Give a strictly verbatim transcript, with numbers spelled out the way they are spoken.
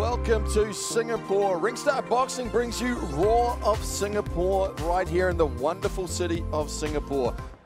Welcome to Singapore. Ringstar Boxing brings you Raw of Singapore right here in the wonderful city of Singapore.